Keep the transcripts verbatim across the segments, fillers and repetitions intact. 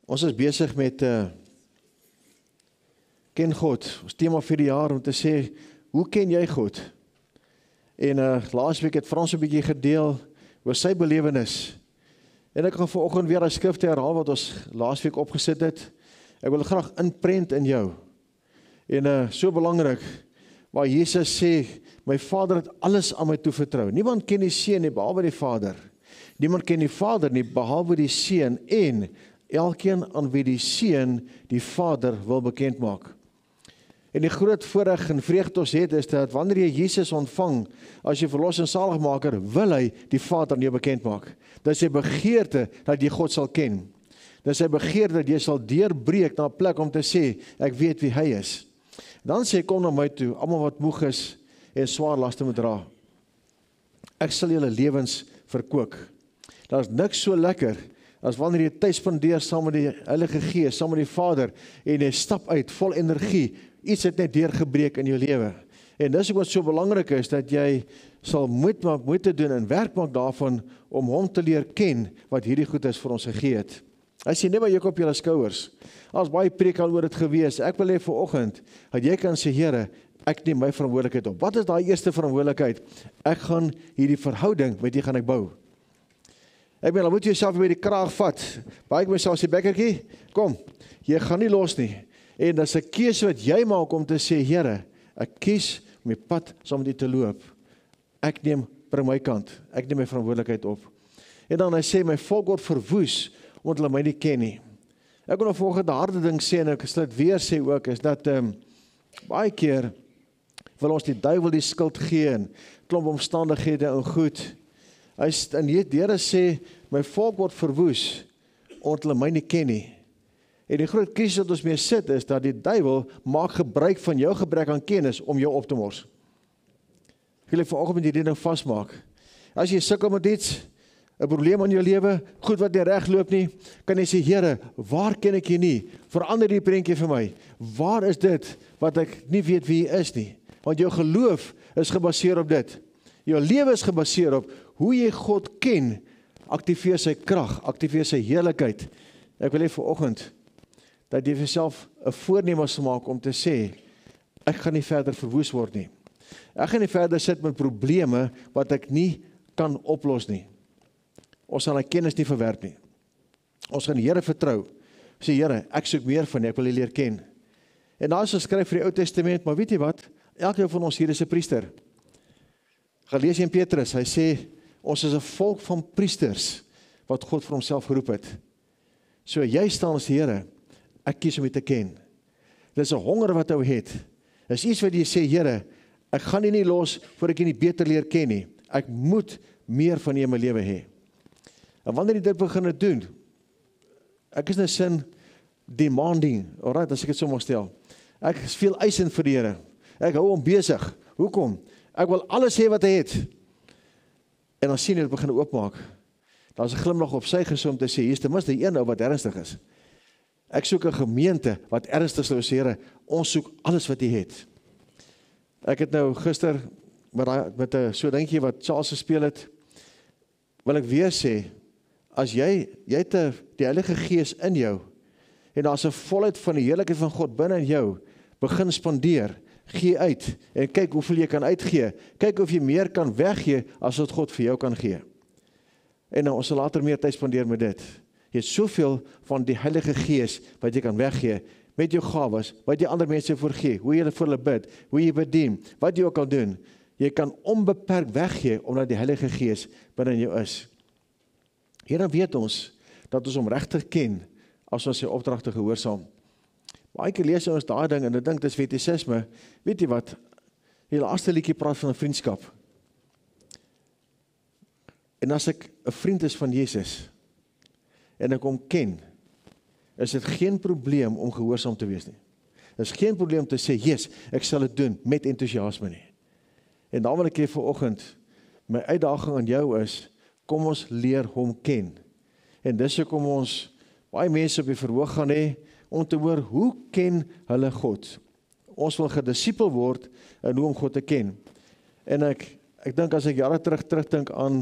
Ons is besig met uh, ken God. Ons tema vir die jaar om te sê, hoe ken jy God? En uh, laas week het Frans 'n bietjie gedeel oor sy belewenis. En ek gaan vanoggend weer 'n skrifte herhaal wat ons laas week opgesit het. Ek wil graag inprent in jou. En uh, so belangrik, waar Jesus sê, my Vader het alles aan my toevertrou. Niemand ken die Seun nie behalwe die Vader. Niemand ken die Vader nie behalwe die Seun en elkeen aan wie die Seun die Vader wil bekend maak. En die groot voorreg en vreugde ons het is dat wanneer jy Jesus ontvang as jy verlos en saligmaker, wil hy die Vader aan jou bekend maak. Dit is sy begeerte dat jy God sal ken. Dit is sy begeerte dat jy sal deurbreek na 'n plek om te sê, ek weet wie hy is. Dan sê, kom na my toe, almal wat moeg is en swaar laste moet dra. Ek sal julle lewens verkoop. Daar is niks so lekker as wanneer jy tyd spandeer saam met die Heilige Gees, saam met die Vader, en jy stap uit vol energie, iets het net deurgebreek in jou lewe. En dis wat so belangrik is, dat jy sal moed maak, moeite doen en werk maak daarvan, om hom te leer ken, wat hierdie goed is vir ons gegee het. Hy sê, neem maar juk op julle skouers. As baie preek al oor dit gewees, ek wil hê vanoggend, dat jy kan sê, Here, ek neem my verantwoordelikheid op. Wat is daai eerste verantwoordelikheid? Ek gaan hierdie verhouding met jy gaan ek bou. Ek bedoel, dan moet jy jouself by die kraag vat. Baie ek myself sê, Bekkertjie, kom, jy gaan nie los nie. En dis 'n keuse wat jy maak om te sê, Here, ek kies om die pad saam met U te loop. Ek neem bring my kant, ek neem my verantwoordelikheid op. En dan hy sê, my volk word verwoes, omdat hulle my nie ken nie. Ek wil nog volgende harde ding sê, en ek sal dit weer sê ook, is dat um, baie keer wil ons die duiwel die skuld gee, en klomp omstandighede en goed. Hy en die Here sê, my volk word verwoes, omdat hulle my nie ken nie. En die groot krisis wat ons mee sit, is dat die duiwel maak gebruik van jou gebrek aan kennis, om jou op te mors. Ek wil vanoggend met hierdie ding vasmaak. As jy sukkel met iets, 'n probleem in jou lewe, goed wat nie reg loop nie, kan jy sê, Here, waar ken ek U nie? Verander die prentjie vir my. Waar is dit wat ek nie weet wie U is nie? Want jou geloof is gebaseer op dit. Jou lewe is gebaseer op hoe jy God ken, aktiveer sy krag, aktiveer sy heerlikheid. Ek wil hê vanoggend dat jy vir jouself 'n voorneme sal maak om te sê, ek gaan nie verder verwoes word nie. Ek gaan nie verder sit met probleme wat ek nie kan oplos nie. Ons gaan die kennis nie verwerp nie. Ons gaan die Here vertrou. Sê, Here, ek soek meer van U, ek wil U leer ken. En daar is geskryf vir die Ou Testament, maar weet jy wat? Elke van ons hier is 'n priester. Gaan lees in Petrus, hy sê, ons is 'n volk van priesters, wat God vir homself geroep het. So jy staan as die Here, ek kies om U te ken. Dit is 'n honger wat ou het. Dit is iets wat jy sê, Here, ek gaan U nie los, voor ek U nie beter leer ken nie. Ek moet meer van U in my lewe hê. En wanneer jy dit begin doen, ek is in 'n sin demanding, alright, as ek dit so mag stel. Ek is veel eisend vir die Here. Ek hou hom besig. Hoekom? Ek wil alles hê wat hy het. En dan sien jy dit begin oopmaak. Daar is 'n glimlag op sy gezicht om te sê, hier is ten minste een ou wat ernstig is. Ek soek 'n gemeente wat ernstig is, Here, ons soek alles wat hy het. Ek het nou gister met, met 'n so dingetjie wat Charles gespeel het, wil ek weer sê, as jy, jy het die Heilige Gees in jou, en daar is 'n volheid van die heerlikheid van God binne in jou, begin spandeer, gee uit, en kyk hoeveel jy kan uitgee, kyk of jy meer kan weggee, as wat God vir jou kan gee. En nou, ons sal later meer tyd spandeer met dit. Jy het soveel van die Heilige Gees, wat jy kan weggee, met jou gawes, wat jy ander mense voorgee, hoe jy vir hulle bid, hoe jy bedien, wat jy ook al doen, jy kan onbeperk weggee, omdat die Heilige Gees binne in jou is. Hier dan weet ons, dat ons hom regtig ken, as ons sy opdragte gehoorsaam. Baie keer lees ons daai ding, en ek dink dit is fetisisme. Weet jy wat, die laaste liedjie praat van 'n vriendskap. En as ek 'n vriend is van Jesus, en ek hom ken, is dit geen probleem om gehoorsaam te wees nie. Dit is geen probleem om te sê, yes, ek sal dit doen, met enthousiasme nie. En dan wil ek hier vanoggend, my uitdaging aan jou is, kom ons leer hom ken. En dis hoekom ons baie mense op die verhoog gaan hê, om te hoor, hoe ken hulle God? Ons wil gedisipel word, en hoe om God te ken. En ek, ek dink as ek jare terug terugdink aan,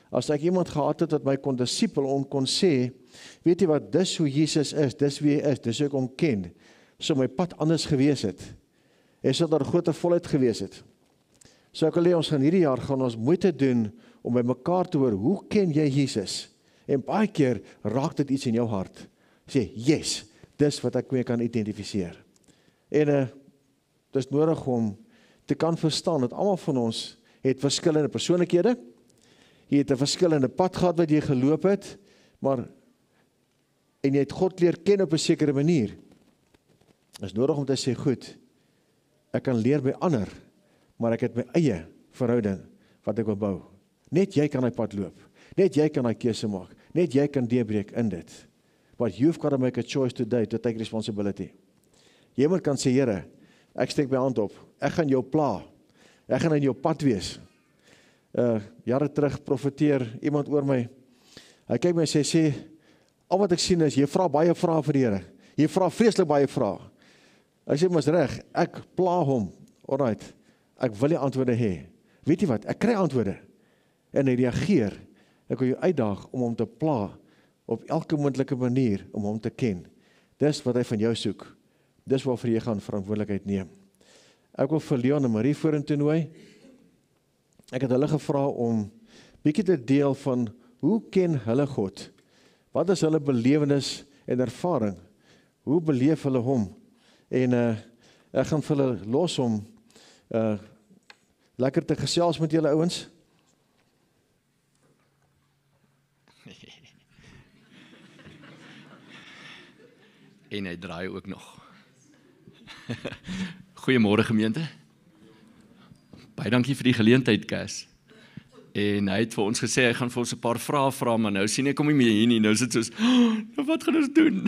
As ek iemand gehad het wat my kon disipel om kon sê, weet jy wat, dis hoe Jesus is, dis wie hy is, dis hoe ek hom ken, so my pad anders gewees het, en so daar groter volheid gewees het. So ek wil hê ons gaan hierdie jaar gaan ons moeite doen om by mekaar te hoor, hoe ken jy Jesus? En baie keer raak dit iets in jou hart. Sê, yes, dis wat ek mee kan identifiseer. En uh, dit is nodig om te kan verstaan dat almal van ons het verskillende persoonlikhede. Jy het 'n verskillende pad gehad wat jy geloop het, maar en jy het God leer ken op 'n sekere manier. Dit is nodig om te sê, goed, ek kan leer by ander, maar ek het my eie verhouding wat ek wil bou. Net jy kan hy pad loop. Net jy kan hy keuse maak. Net jy kan deurbreek in dit. But you've got to make a choice today to take responsibility. Jy moet kan sê, Here, ek steek my hand op. Ek gaan jou pla. Ek gaan in jou pad wees. Uh, jare terug profeteer iemand oor my. Hy kyk my en sê, sê, al wat ek sien is, jy vra baie vrae vir die Here. Jy vra vreeslik baie vrae. Hy sê, mas reg, ek pla hom. Alright, ek wil die antwoorde hê. Weet jy wat, ek kry antwoorde. En hy reageer. Ek wil jou uitdaag om hom te pla op elke moontlike manier om hom te ken. Dis wat hy van jou soek. Dis waarvoor jy gaan verantwoordelikheid neem. Ek wil vir Leon en Marie vorentoe nooi. Ek het hulle gevra om bietjie te deel van hoe ken hulle God? Wat is hulle belewenis en ervaring? Hoe beleef hulle hom? En uh, ek gaan vir hulle los om uh, lekker te gesels met julle ouens. En hy draai ook nog. Goeiemôre gemeente. Baie dankie vir die geleentheid, Cas. En hy het vir ons gesê, hy gaan vir ons 'n paar vrae vra, maar nou sien ek hom nie meer hier nie, nou is dit soos, oh, nou wat gaan ons doen?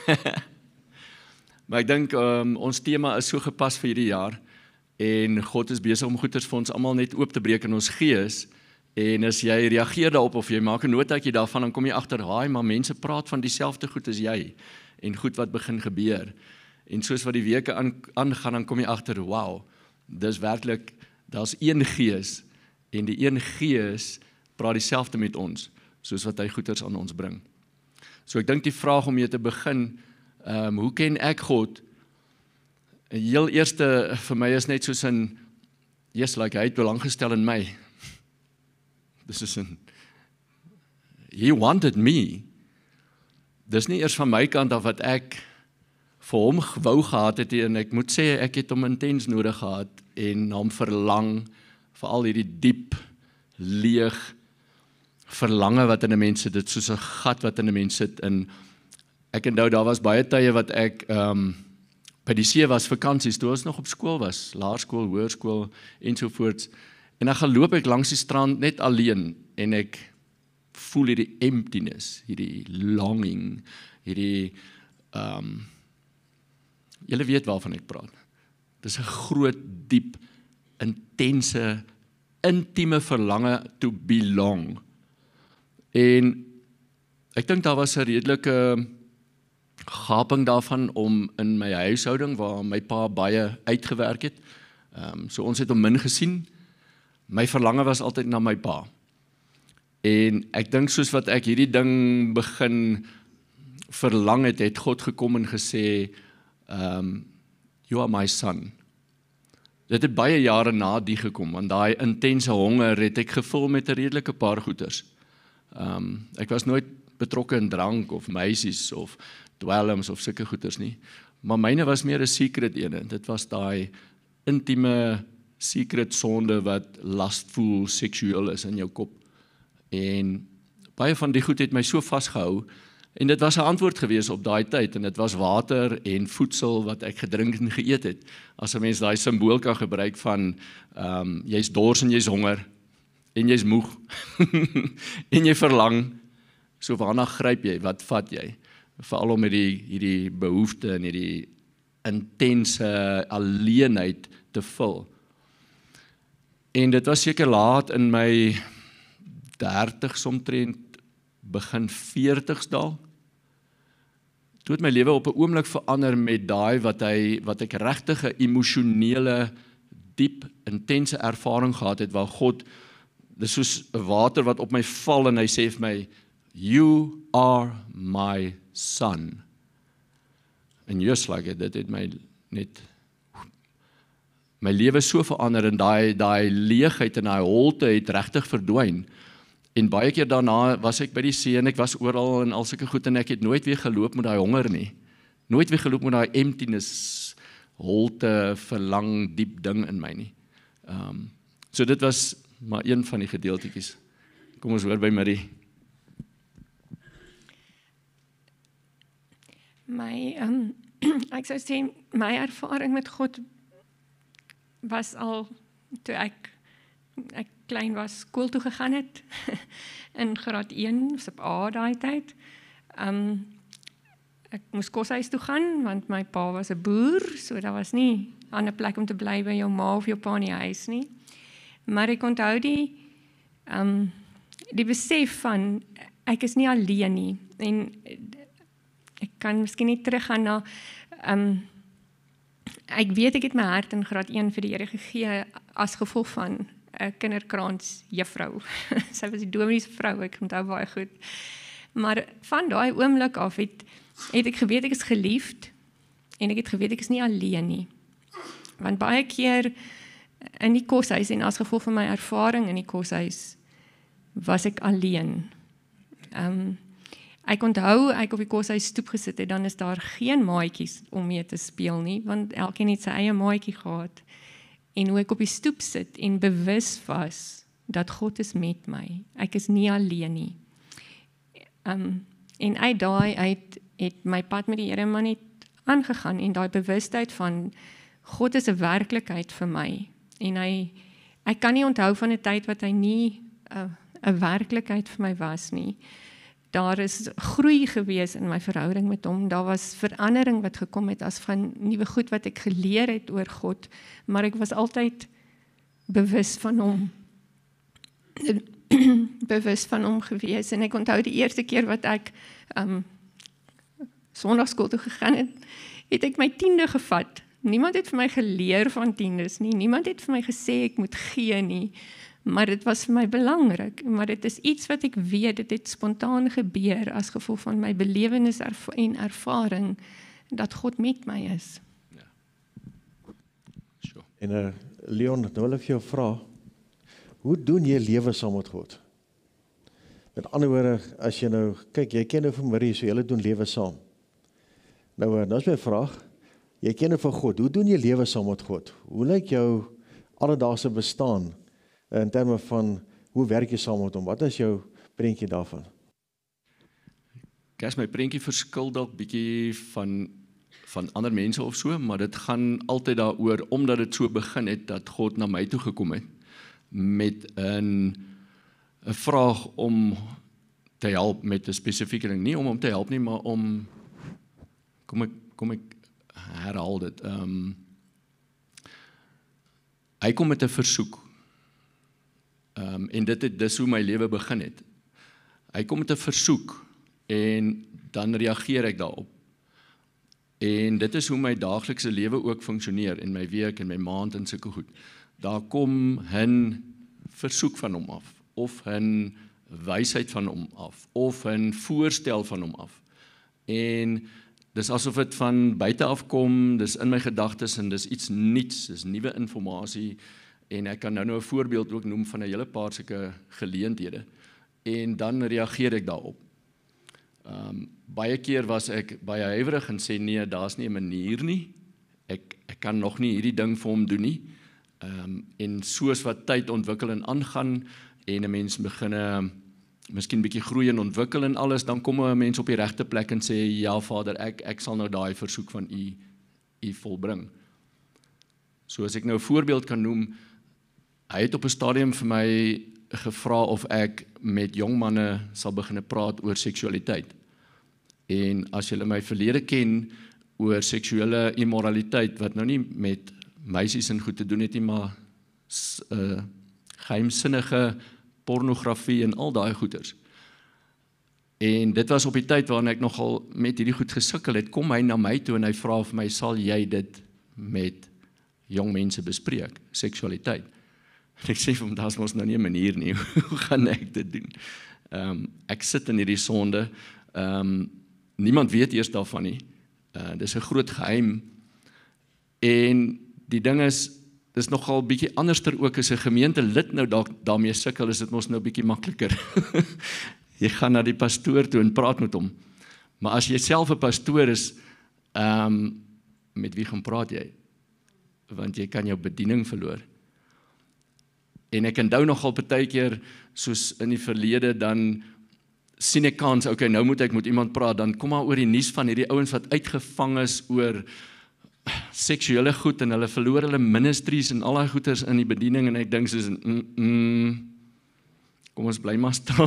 Maar ek dink, um, ons tema is so gepas vir hierdie jaar, en God is besig om goeders vir ons almal net oop te breek in ons gees, en as jy reageer daarop, of jy maak 'n notaatjie daarvan, dan kom jy agter, haai, maar mense praat van dieselfde goed as jy, en goed wat begin gebeur. En soos wat die weke aangaan, dan kom jy agter, wow, dis werklik, daar's een gees, en die een gees praat dieselfde met ons, soos wat hy goeders aan ons bring. So ek dink die vraag om mee te begin, um, hoe ken ek God? Die heel eerste vir my is net soos in, yes, like, hy het belang gestel in my. Dis is in, he wanted me. Dis nie eers van my kant af wat ek vir hom wou gehad het, en ek moet sê, ek het hom intens nodig gehad, en hom verlang, vir al hierdie diep, leeg, verlange wat in 'n mens sit, dit soos 'n gat wat in 'n mens sit, en ek onthou, daar was baie tye wat ek um, by die see was, vakansies, toe ons nog op skool was, laerskool, hoërskool, ensovoorts, en dan gaan loop ek langs die strand net alleen, en ek voel hierdie emptiness, hierdie longing, hierdie, um, julle weet waarvan ek praat. Dis 'n groot, diep, intense, intieme verlange to belong. En ek dink daar was 'n redelike gaping daarvan om in my huishouding, waar my pa baie uitgewerk het. Um, so ons het hom min gesien. My verlange was altyd na my pa. En ek dink soos wat ek hierdie ding begin verlang het, het God gekom en gesê, um, you are my son. Dit het baie jare na die gekom, want daai intense honger het ek gevul met 'n redelike paar goeders. Um, ek was nooit betrokke in drank of meisies of dwelms of sulke goeders nie, maar myne was meer 'n secret ene. Dit was daai intieme secret sonde wat lustful seksueel is in jou kop. En baie van die goed het my so vasgehou, en dit was 'n antwoord gewees op daai tyd, en dit was water en voedsel wat ek gedrink en geëet het. As 'n mens daai simbool kan gebruik van, um, jy's dors en jy's honger, en jy's moeg, en jy verlang, so waarna gryp jy, wat vat jy? Veral om met die, hierdie behoefte en hierdie intense alleenheid te vul. En dit was seker laat in my dertigs omtrent, begin veertigs daal. Toe het my lewe op 'n oomblik verander met daai wat hy wat ek regtig 'n emosionele, diep, intense ervaring gehad het, waar God dis soos 'n water wat op my val en hy sê vir my, you are my son. En just like it, dit het my net, my lewe so verander en daai daai leegheid en daai holte het regtig verdwyn. En baie keer daarna was ek by die see en ek was oral en al sulke goed en ek het nooit weer geloop met daai honger nie. Nooit weer geloop met daai emptiness, holte, verlang, diep ding in my nie. Um, so dit was maar een van die gedeeltetjies. Kom ons hoor by Marie. My, um, ek sou sê, my ervaring met God was al, toe ek, ek klein was, skool toe gegaan het, in graad een, was op A daai tyd. Um, ek moes koshuis toe gaan, want my pa was 'n boer, so daar was nie 'n ander plek om te bly by jou ma of jou pa in die huis nie. Maar ek onthou die, um, die besef van, ek is nie alleen nie, en ek kan miskien nie teruggaan na, um, ek weet ek het my hart in graad een vir die Here gegee, as gevolg van 'n kinderkraans juffrou. Sy was die dominee se vrou, ek onthou baie goed. Maar van daai oomblik af het, het ek geweet ek is geliefd, en ek het geweet ek is nie alleen nie. Want baie keer in die koshuis, en as gevolg van my ervaring in die koshuis, was ek alleen. Um, ek onthou, ek op die koshuis stoep gesit het, dan is daar geen maatjies om mee te speel nie, want elkeen het sy eie maatjie gehad. En hoe ek op die stoep sit en bewus was, dat God is met my. Ek is nie alleen nie. Um, en uit daai uit het my pad met die Here maar net aangegaan, en daai bewustheid van God is 'n werklikheid vir my. En hy, ek kan nie onthou van 'n tyd wat hy nie 'n 'n werklikheid vir my was nie. Daar is groei gewees in my verhouding met hom. Daar was verandering wat gekom het as van nuwe goed wat ek geleer het oor God, maar ek was altyd bewus van hom. bewus van hom gewees. En ek onthou die eerste keer wat ek um, Sondagskool toe gegaan het, het ek my tiende gevat. Niemand het vir my geleer van tiendes nie. Niemand het vir my gesê ek moet gee nie. Maar dit was vir my belangrik. Maar dit is iets wat ek weet, dit het spontaan gebeur as gevolg van my belewenis en ervaring dat God met my is. Ja. Sure. En uh, Leon, nou wil ek vir jou vra, hoe doen jy lewe saam met God? Met ander woorde, as jy nou, kyk, jy ken nou vir Marie, so julle doen lewe saam. Nou, uh, nou is my vraag, jy ken nou vir God, hoe doen jy lewe saam met God? Hoe lyk jou alledaagse bestaan in terme van, hoe werk jy saam met hom? Wat is jou prentjie daarvan? Kers, my prentjie verskil dalk bietjie van, van ander mense of so, maar dit gaan altyd daaroor, omdat dit so begin het, dat God na my toe gekom het, met 'n 'n vraag om te help met 'n spesifieke ding, nie om hom te help nie, maar om, kom ek, kom ek herhaal dit, um, hy kom met 'n versoek, um, en dit het dis hoe my lewe begin het. Hy kom met 'n versoek, en dan reageer ek daarop. En dit is hoe my daaglikse lewe ook funksioneer, in my week, in my maand, en sulke goed. Daar kom 'n versoek van hom af, of 'n wysheid van hom af, of 'n voorstel van hom af. En dis asof dit van buite af kom, dis in my gedagtes, en dis iets nuuts, dis nuwe inligting, en ek kan nou nou 'n voorbeeld ook noem van 'n hele paar sulke geleenthede, en dan reageer ek daarop. Um, baie keer was ek baie huiwerig en sê, nee, daar's nie 'n manier nie, ek, ek kan nog nie hierdie ding vir hom doen nie, um, en soos wat tyd ontwikkel en aangaan, en 'n mens begin, uh, miskien bietjie groei en ontwikkel en alles, dan kom 'n mens op die regte plek en sê, ja Vader, ek, ek sal nou daai versoek van u, u volbring. So as ek nou 'n voorbeeld kan noem, hy het op 'n stadium vir my gevra of ek met jong manne sal begin praat oor seksualiteit. En as julle my verlede ken oor seksuele immoraliteit, wat nou nie met meisies en goed te doen het nie, maar uh, geheimsinnige pornografie en al daai goeters. En dit was op die tyd waarin ek nogal met hierdie goed gesukkel het, kom hy na my toe en hy vra vir my, sal jy dit met jong mense bespreek, seksualiteit? En ek sê vir hom, daar's mos nou nie 'n manier nie, hoe gaan ek dit doen? Um, ek sit in hierdie sonde, um, niemand weet eers daarvan nie, uh, dis 'n groot geheim, en die ding is, dis nogal bietjie anderster ook, as 'n gemeente lid nou da daarmee sukkel, is dit mos nou bietjie makliker. Jy gaan na die pastoor toe en praat met hom, maar as jy self 'n pastoor is, um, met wie gaan praat jy? Want jy kan jou bediening verloor. En ek onthou nogal partykeer, soos in die verlede, dan sien ek kans, okay, nou moet ek met iemand praat, dan kom maar oor die nuus van hierdie ouens wat uitgevang is oor seksuele goed, en hulle verloor hulle ministries en al die goeders in die bediening, en ek dink soos, mm, mm, kom ons bly maar stil.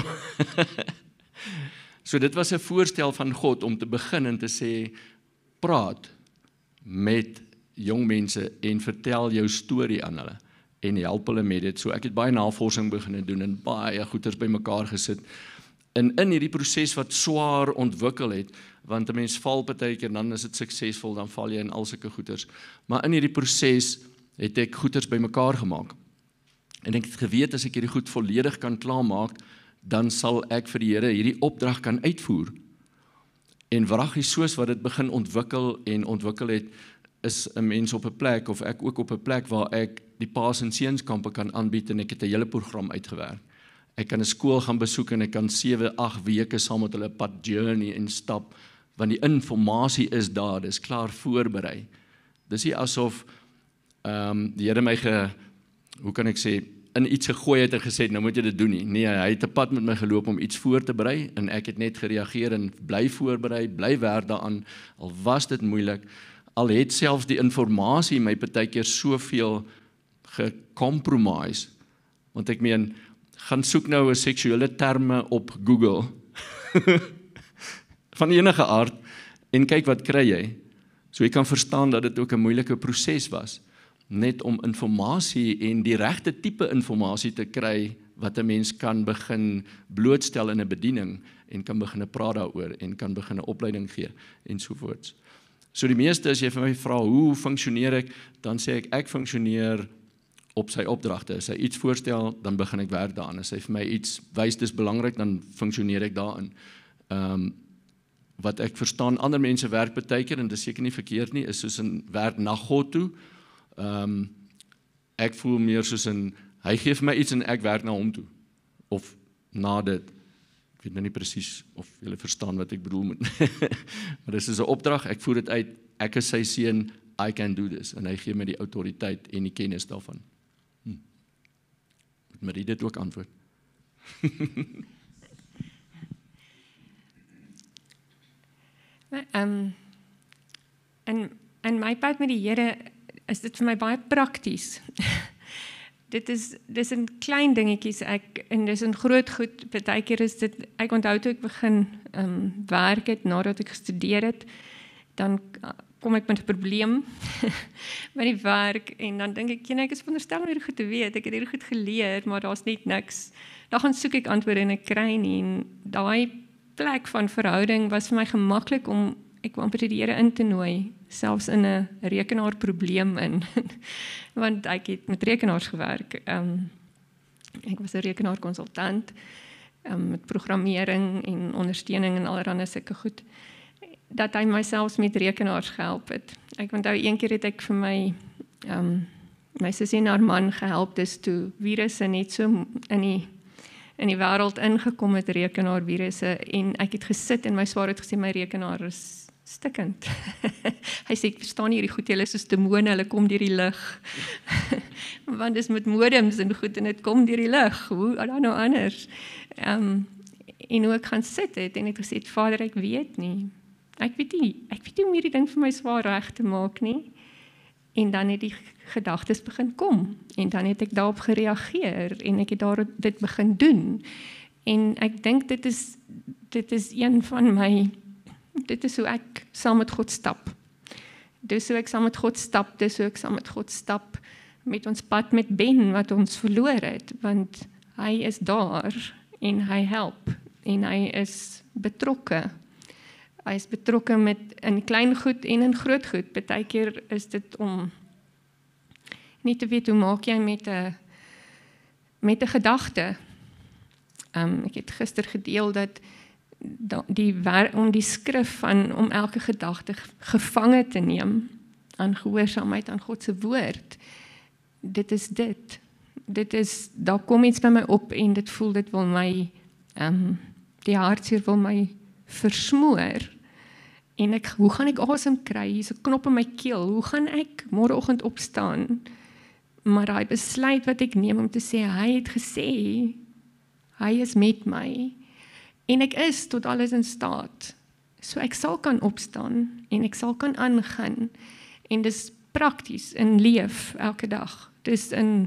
So dit was 'n voorstel van God om te begin en te sê, praat met jong mense en vertel jou storie aan hulle en help hulle met dit. So ek het baie navorsing begin doen en baie goeders bymekaar gesit. En in hierdie proses wat swaar ontwikkel het, want 'n mens val partykeer, dan is dit suksesvol, dan val jy in al sulke goeders. Maar in hierdie proses het ek goeders bymekaar gemaak. En ek het geweet, as ek hierdie goed volledig kan klaarmaak, dan sal ek vir die Here hierdie opdrag kan uitvoer. En wraggie, soos wat dit begin ontwikkel en ontwikkel het, is 'n mens op 'n plek, of ek ook op 'n plek waar ek die paas en seenskampe kan aanbied, en ek het 'n hele program uitgewerk. Ek kan 'n skool gaan besoek en ek kan sewe, agt weke saam met hulle pad journey en stap, want die informasie is daar, dis klaar voorberei. Dis nie asof um, die Here my ge, hoe kan ek sê, in iets gegooi het en gesê, nou moet jy dit doen nie. Nee, hy het 'n pad met my geloop om iets voor te berei, en ek het net gereageer en bly voorberei, bly werk daaraan, al was dit moeilik, al het selfs die informasie my partykeer soveel gecompromise, want ek meen, gaan soek nou 'n seksuele terme op Google, van enige aard, en kyk wat kry jy. So jy kan verstaan dat dit ook 'n moeilike proses was, net om informasie en die regte tipe informasie te kry, wat 'n mens kan begin blootstel in 'n bediening, en kan begin praat daaroor, en kan begin 'n opleiding gee, ensovoorts. So die meeste, as jy vir my vra, hoe funksioneer ek, dan sê ek, ek funksioneer op sy opdragte. As hy iets voorstel, dan begin ek werk daaraan. As hy vir my iets wys, dis belangrik, dan funksioneer ek daarin. Um, wat ek verstaan, ander mense werk partykeer, en dis seker nie verkeerd nie, is soos 'n werk na God toe. Um, ek voel meer soos 'n, hy gee vir my iets en ek werk na hom toe. Of na dit. Ek weet nou nie presies of julle verstaan wat ek bedoel met. Maar dis is 'n opdrag, ek voer dit uit, ek is sy seun, I can do this, en hy gee my die autoriteit en die kennis daarvan. Hm. Moet Marie dit ook antwoord? um, in, in my pad met die Here is dit vir my baie prakties. Dit is dis in klein dingetjies, ek, en dis in groot goed, partykeer is dit, ek onthou toe ek begin um, werk het, nadat ek gestudeer het, dan kom ek met 'n probleem met die werk, en dan dink ek, ek is veronderstel om hierdie goed te weet, ek het hierdie goed geleer, maar daar's net niks. Dan gaan soek ek antwoorde en ek kry nie, en daai plek van verhouding was vir my gemaklik om, ek wou amper die Here in te nooi, selfs in 'n rekenaarprobleem in, want ek het met rekenaars gewerk. Um, ek was 'n rekenaarkonsultant, um, met programmering en ondersteuning en allerlei sulke goed, dat hy myself met rekenaars gehelp het. Ek onthou een keer het ek vir my um, my sussie en haar man gehelp, dis toe virusse net so in die in die wêreld ingekom het, rekenaarvirusse, en ek het gesit en my swaar het gesê, my rekenaar is stikkend. Hy sê, ek verstaan hierdie goed, julle is soos demone, hulle kom deur die lug. Want dis met modems en goed, en dit kom deur die lug, hoe dan nou anders. Um, en hoe ek gaan sit het, en het gesê, Vader, ek weet nie, ek weet nie, ek weet nie om hierdie ding vir my swaar reg te maak nie, en dan het die gedagtes begin kom, en dan het ek daarop gereageer, en ek het daar dit begin doen, en ek dink dit is, dit is een van my, dit is hoe ek saam met God stap, dis hoe ek saam met God stap, dis hoe ek saam met God stap, met ons pad met Ben, wat ons verloor het, want hy is daar, en hy help, en hy is betrokke, hy is betrokke met in klein goed en in groot goed. Partykeer is dit om nie te weet hoe maak jy met 'n met 'n gedagte. Um, ek het gister gedeel dat die, om die skrif van, om elke gedagte gevange te neem, aan gehoorsaamheid aan God se woord, dit is dit. Dit is, daar kom iets by my op en dit voel, dit wil my, um, die hartseer wil my versmoor. En ek, hoe gaan ek asem kry? Hier is 'n knop in my keel. Hoe gaan ek môreoggend opstaan? Maar daai besluit wat ek neem om te sê, hy het gesê, hy is met my. En ek is tot alles in staat. So ek sal kan opstaan en ek sal kan aangaan. En dis prakties in leef elke dag. Dis in,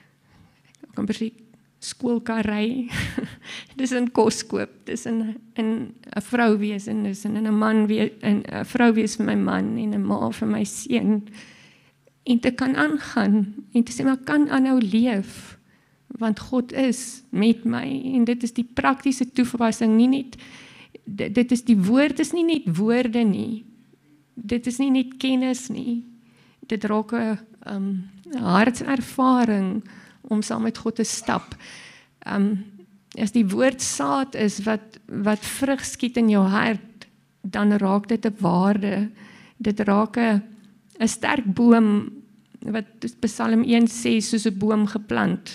ek kan presies skoolkarry, dis in kos koop, dis in 'n vrou wees, en dis in 'n man wees, 'n vrou wees vir my man, en 'n ma vir my seun, en te kan aangaan, en te sê, maar kan aanhou leef, want God is met my, en dit is die praktiese toepassing, nie net, dit is die woord, is nie net woorde nie, dit is nie net kennis nie, dit raak 'n um, hartservaring, om saam met God te stap. Um, as die woord saad is, wat, wat vrug skiet in jou hart, dan raak dit 'n waarde, dit raak 'n sterk boom, wat Psalm een sê, soos 'n boom geplant,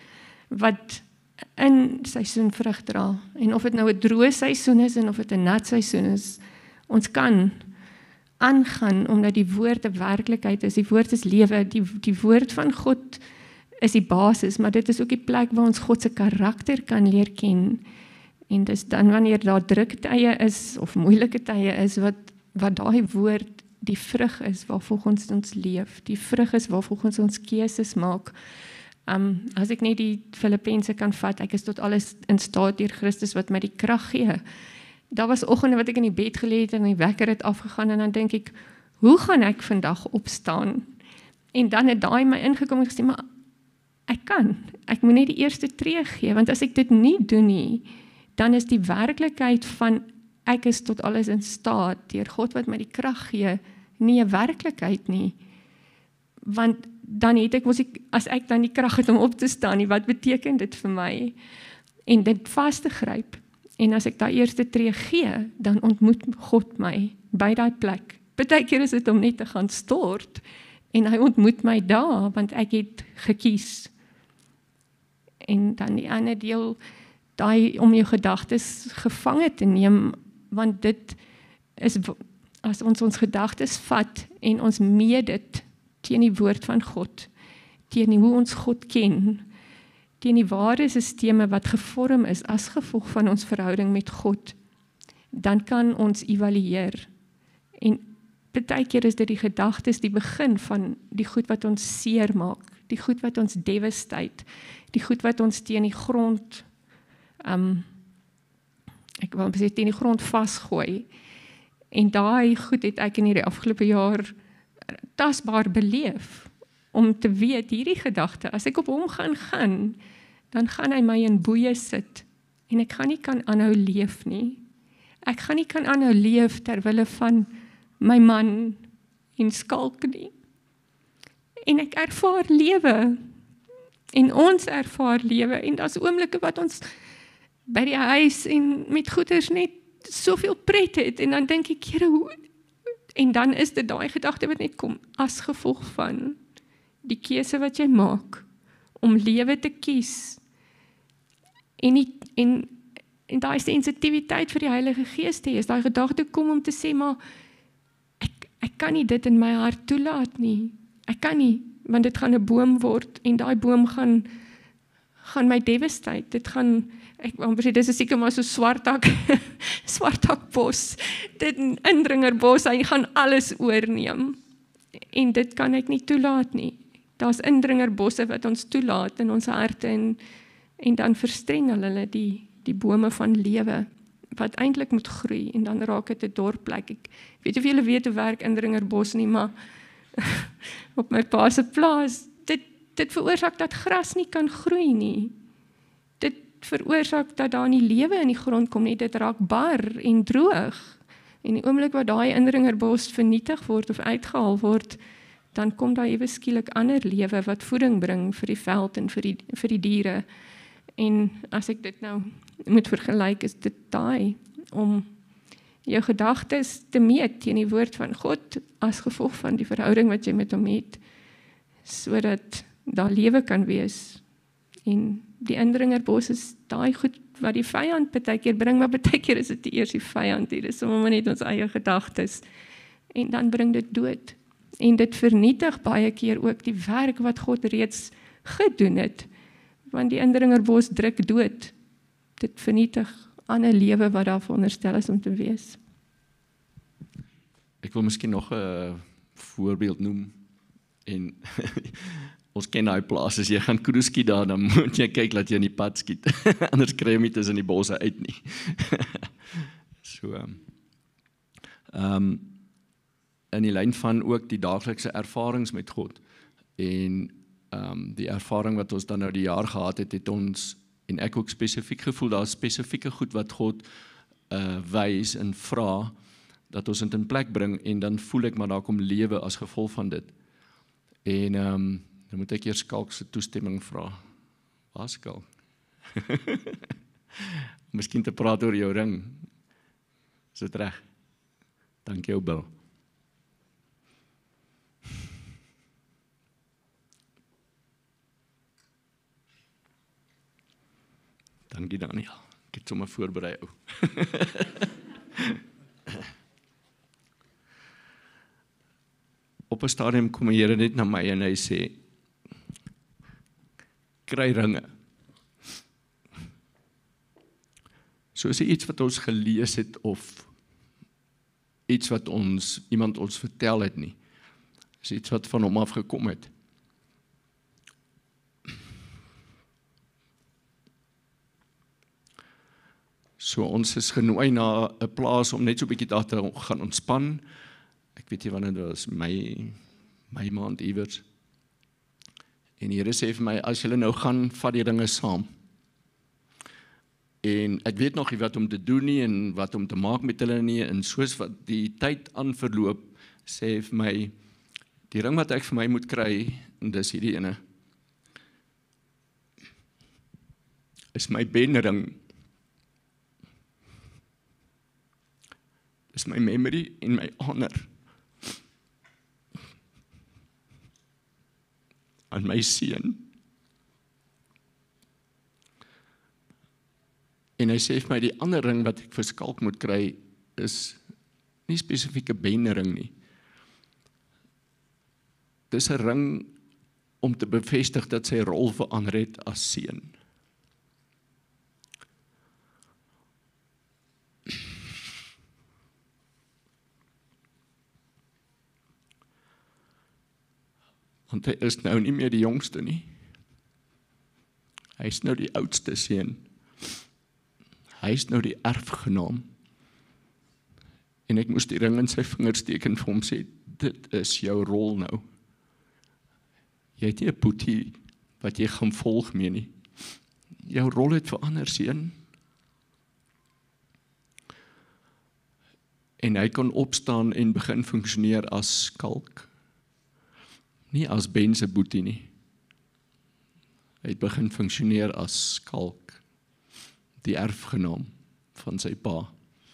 wat in seisoen vrug dra, en of dit nou 'n droë seisoen is, en of dit 'n nat seisoen is, ons kan aangaan, omdat die woord 'n werklikheid is, die woord is lewe, die, die woord van God is die basis, maar dit is ook die plek waar ons God se karakter kan leer ken, en dis dan wanneer daar druktye is, of moeilike tye is, wat, wat daai woord die vrug is, waarvolgens ons leef, die vrug is waarvolgens ons keuses maak. Um, as ek net die Filippense kan vat, ek is tot alles in staat deur Christus wat my die krag gee. Daar was oggende wat ek in die bed gelê het, en die wekker het afgegaan, en dan dink ek, hoe gaan ek vandag opstaan? En dan het daai my ingekom en gesê, maar ek kan, ek moet net die eerste tree gee, want as ek dit nie doen nie, dan is die werklikheid van, ek is tot alles in staat, deur God wat my die krag gee, nie 'n werklikheid nie, want dan het ek, ek, as ek dan die krag het om op te staan, nie, wat beteken dit vir my, en dit vas te gryp, en as ek daai eerste tree gee, dan ontmoet God my, by daai plek, partykeer is dit om net te gaan stort, en hy ontmoet my daar, want ek het gekies, en dan die ander deel, daai om jou gedagtes gevange te neem, want dit is, as ons ons gedagtes vat, en ons meet dit, teen die woord van God, teen die, hoe ons God ken, teen die waardesisteme wat gevorm is, as gevolg van ons verhouding met God, dan kan ons evalueer, en partykeer is dit die gedagtes, die begin van die goed wat ons seer maak, die goed wat ons devastate, die goed wat ons teen die grond, um, ek wil sê teen die grond vasgooi, en daai goed het ek in hierdie afgelope jaar tasbaar beleef, om te weet, hierdie gedagte, as ek op hom gaan gaan, dan gaan hy my in boeye sit, en ek gaan nie kan aanhou leef nie, ek gaan nie kan aanhou leef, terwille van my man, en skalk nie, en ek ervaar lewe, en ons ervaar lewe, en daar's oomblikke wat ons by die huis, en met goeders net, soveel pret het, en dan dink ek, Here, hoe, en dan is dit daai gedagte wat net kom, as gevolg van die keuse wat jy maak, om lewe te kies, en, die, en, en daai sensitiwiteit vir die Heilige Gees te hê, is daai gedagte kom om te sê, maar, ek, ek kan nie dit in my hart toelaat nie, ek kan nie, want dit gaan 'n boom word, en daai boom gaan, gaan my devastate, dit gaan, ek wil sê, dis seker maar so swartak, swartakbos, dit indringerbos, hy gaan alles oorneem, en dit kan ek nie toelaat nie, daar's indringerbosse wat ons toelaat in ons harte, en, en dan verstrengel hulle die, die bome van lewe, wat eintlik moet groei, en dan raak dit 'n dorpplek, ek weet of julle weet hoe werk indringerbos nie, maar op my pa se plaas, dit, dit veroorsaak dat gras nie kan groei nie, dit veroorsaak dat daar nie lewe in die grond kom nie, dit raak bar en droog, en die oomblik wat daai indringerbos vernietig word, of uitgehaal word, dan kom daar ewe skielik ander lewe wat voeding bring vir die veld en vir die, vir die diere. En as ek dit nou moet vergelyk, is dit daai, om jou gedagtes te meet teen die woord van God, as gevolg van die verhouding wat jy met hom het, sodat daar lewe kan wees. En die indringerbos is daai goed wat die vyand baie keer bring, maar baie keer is dit nie eers die vyand nie, dis sommer net ons eie gedagtes. En dan bring dit dood. En dit vernietig baie keer ook die werk wat God reeds gedoen het. Want die indringerbos druk dood. Dit vernietig ander lewe wat daar veronderstel is om te wees. Ek wil miskien nog 'n voorbeeld noem. En ons ken daai plaas, as jy gaan kruis skiet daar, dan moet jy kyk dat jy in die pad skiet. Anders kry jy nie tussen die bosse uit nie. so, um, um, in die lyn van ook die daaglikse ervarings met God. En um, die ervaring wat ons dan nou die jaar gehad het, het ons, en ek ook spesifiek gevoel, daar is spesifieke goed wat God uh, wys en vra, dat ons dit in plek bring, en dan voel ek maar daar kom lewe as gevolg van dit. En um, dan moet ek eers Skalk se toestemming vra. Waar Skalk? Miskien te praat oor jou ring. Is dit reg? Dankie jou, Bill. Dankie Daniel. Ek het sommer voorberei ou. Op 'n stadium kom die Here net na my en hy sê, kry ringe. So is dit iets wat ons gelees het of iets wat ons iemand ons vertel het nie. Is iets wat van hom af gekom het. So ons is genooi na 'n plaas om net so 'n bietjie daar te gaan ontspan. Ek weet nie wanneer dit was, my, my maand iewers. En die Here sê vir my, as julle nou gaan, vat die dinge saam. En ek weet nog nie wat om te doen nie, en wat om te maak met hulle nie, en soos wat die tyd aanverloop, sê vir my, die ring wat ek vir my moet kry, en dis hierdie ene, is my benring. Dis my memory en my honor. Aan my seun. En hy sê vir my, die ander ring wat ek vir Skalk moet kry, is nie spesifieke benring nie. Dis 'n ring om te bevestig dat sy rol verander het as seun. Want hy is nou nie meer die jongste nie. Hy is nou die oudste seun. Hy is nou die erfgenaam. En ek moes die ring in sy vingers steek en vir hom sê, dit is jou rol nou. Jy het nie 'n boetie wat jy gaan volg mee nie. Jou rol het verander, seun. En hy kon opstaan en begin funksioneer as Skalk. Nie as Ben se boetie nie. Hy het begin funksioneer as Skalk, die erfgenaam van sy pa.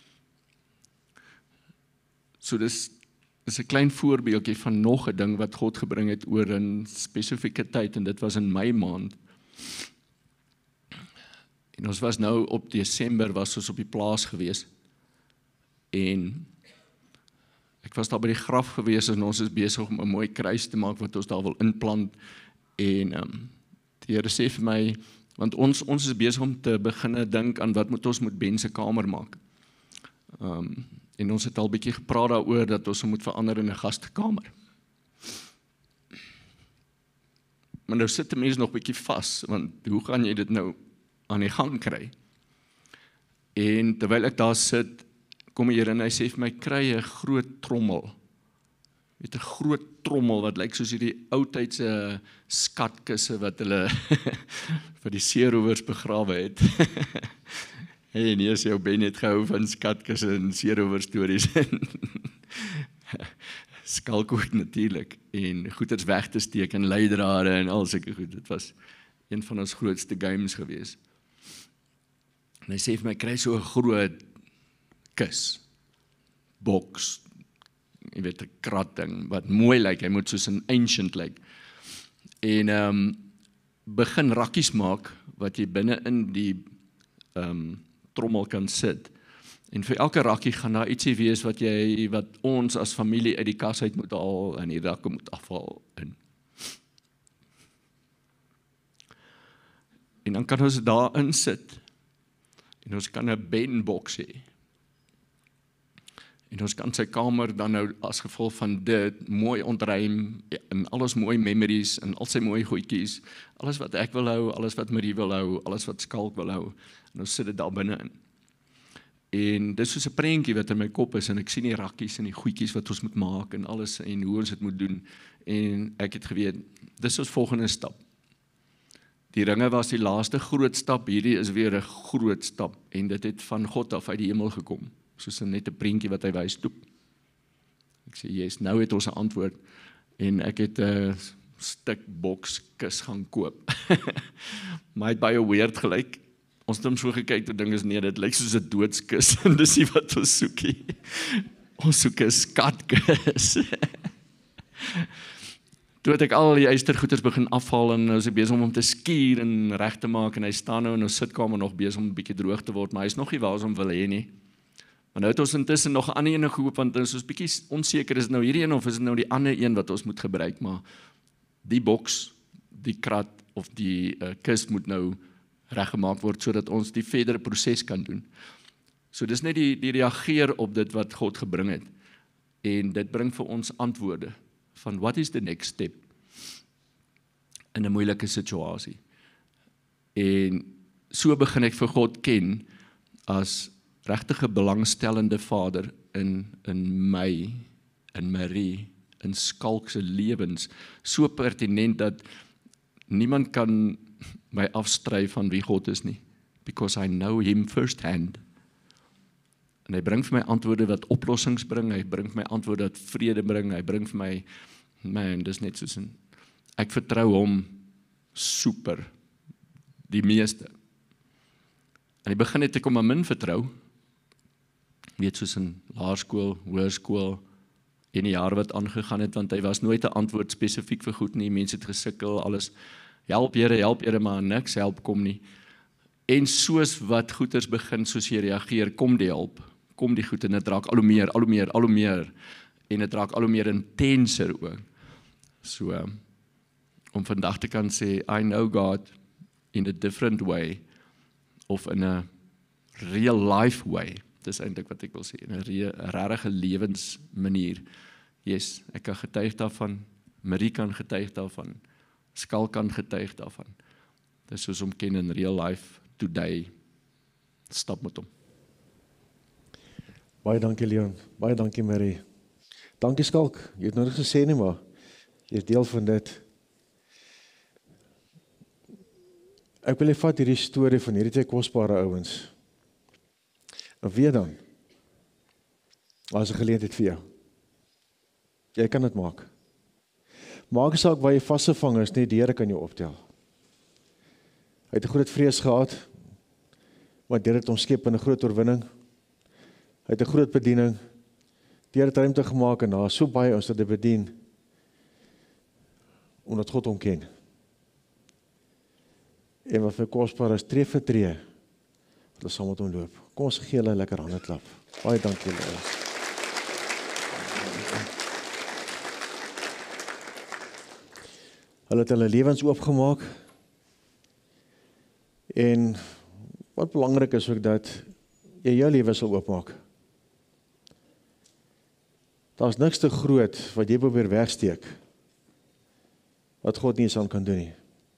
So dis, dis 'n klein voorbeeldjie van nog 'n ding wat God gebring het oor 'n spesifieke tyd, en dit was in my maand. En ons was nou op Desember, was ons op die plaas gewees, en ek was daar by die graf gewees, en ons is besig om 'n mooi kruis te maak wat ons daar wil inplant, en um, die Here sê vir my, want ons ons is besig om te begin dink aan wat moet ons met Ben se kamer maak. Um, en ons het al bietjie gepraat daaroor dat ons moet verander in 'n gastekamer. Maar nou sit die mens nog bietjie vas, want hoe gaan jy dit nou aan die gang kry? En terwyl ek daar sit, kom die Here en hy sê vir my, kry 'n groot trommel. Weet 'n groot trommel wat lyk soos hierdie oudtydse skatkisse wat hulle vir die seerowers begrawe het. Hey, nee, as jou Ben het gehou van skatkisse en seerower stories. skalk ook natuurlik en goeders weg te steek en leidrade en al sulke goed. Dit was een van ons grootste games gewees. En hy sê vir my, kry so 'n groot kus, boks, jy weet 'n krat ding wat mooi lyk, hy moet soos 'n ancient lyk. En ehm um, begin rakkies maak wat jy binne in die ehm um, trommel kan sit. En vir elke rakkie gaan daar ietsie wees wat jy wat ons as familie uit die kas uit moet haal en die rakke moet afhaal in. En dan kan ons daarin sit. En ons kan 'n bandbox hê. En ons kan sy kamer dan nou as gevolg van dit mooi ontruim en alles mooi memories en al sy mooi goedjies, alles wat ek wil hou, alles wat Marie wil hou, alles wat Skalk wil hou, en ons sit dit daar binne in. En dis soos 'n prentjie wat in my kop is en ek sien die rakkies en die goedjies wat ons moet maak en alles en hoe ons dit moet doen. En ek het geweet, dis ons volgende stap. Die ringe was die laaste groot stap, hierdie is weer 'n groot stap en dit het van God af uit die hemel gekom. Soos net 'n prentjie wat hy wys toe. Ek sê, yes, nou het ons 'n antwoord en ek het 'n stuk bokskus gaan koop. Maar hy het baie weird gelyk. Ons het hom so gekyk, toe ding is nee, dit lyk soos 'n doodskus en dis nie wat ons soek nie. Ons soek 'n skatkus. Toe het ek al die eystergoeders begin afhaal en nou is ek besig om hom te skuur en reg te maak en hy staan nou in ons sitkamer nog besig om 'n bietjie droog te word, maar hy is nog nie waar ons hom wil hê nie. Maar nou het ons intussen nog 'n ander een gekoop want ons is bietjie onseker, is nou hierdie een of is dit nou die ander een wat ons moet gebruik, maar die boks, die krat of die uh, kus moet nou reggemaak word sodat ons die verdere proses kan doen. So dis net die die reageer op dit wat God gebring het. En dit bring vir ons antwoorde van what is the next step in 'n moeilike situasie. En so begin ek vir God ken as regtige belangstellende Vader in in my, in Marie, in Skalk se lewens, so pertinent dat niemand kan my afstry van wie God is nie, because I know him first hand. En hy bring vir my antwoorde wat oplossings bring, hy bring vir my antwoorde wat vrede bring, hy bring vir my, man, dis net soos in, ek vertrou hom super, die meeste. En hy begin het ek om 'n min vertrou, weet soos in laerskool, hoërskool, en die jaar wat aangegaan het, want hy was nooit 'n antwoord spesifiek vir goed nie, mense het gesukkel, alles, help Here, help Here, maar niks help kom nie. En soos wat goeders begin, soos jy reageer, kom die hulp, kom die goed, en dit raak al hoe meer, al hoe meer, al hoe meer, en dit raak al hoe meer intenser ook. So, om vandag te kan sê, I know God in a different way, of in a real life way, dis eintlik wat ek wil sê, in 'n regte lewensmanier. Yes, ek kan getuig daarvan, Marie kan getuig daarvan, Skalk kan getuig daarvan. Dis soos om ken in real life, today, stap met hom. Baie dankie Leon, baie dankie Marie. Dankie Skalk, jy het nou niks gesê nie, maar jy is deel van dit. Ek wil vat hierdie storie van hierdie twee kosbare ouens. En wie dan? As 'n geleentheid vir jou. Jy kan dit maak. Maak saak waar jy vasgevang is, nie die Here kan jou optel. Hy het 'n groot vrees gehad, maar dit het hom skep in 'n groot oorwinning. Hy het 'n groot bediening. Die Here het ruimte gemaak en daar so baie ons wat dit bedien, omdat God hom ken. En wat vir kosbaar is, tree vir tree, wat ons saam met hom loop. Kom ons gee hulle 'n lekker hande klap. Baie dankie julle. Hulle het hulle lewens oopgemaak. En wat belangrik is ook dat jy jou lewe sal oopmaak. Daar's niks te groot wat jy probeer wegsteek, wat God nie eens aan kan doen nie.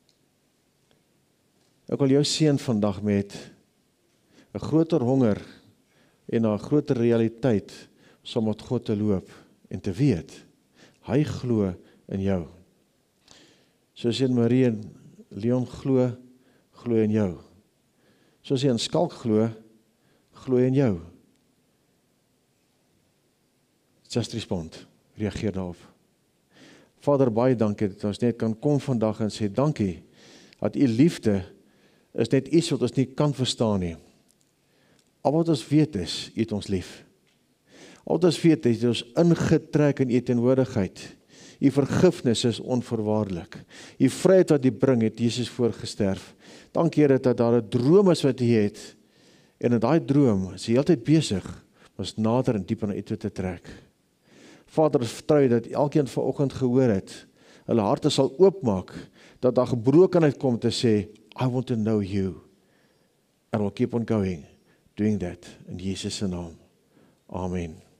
Ek wil jou seën vandag met 'n groter honger en 'n groter realiteit om met God te loop en te weet, hy glo in jou. Soos jy in Marie en Leon glo, glo in jou. Soos jy in Skalk glo, glo in jou. Just respond. reageer daarop. Vader, baie dankie dat ons net kan kom vandag en sê dankie, dat u liefde is net iets wat ons nie kan verstaan nie. Al wat ons weet is, u het ons lief. Al wat ons weet is, u het ons ingetrek in u teenwoordigheid. U vergifnis is onvoorwaardelik. U vryheid wat u bring, het Jesus voorgesterf. Dankie Here dat daar 'n droom is wat u het, en in daai droom is u heeltyd besig om ons nader en dieper na u toe te trek. Vader, ons vertrou dat elkeen vanoggend gehoor het, hulle harte sal oopmaak, dat daar gebrokenheid kom te sê, I want to know you, and we'll keep on going, doing that, in Jesus' naam. Amen.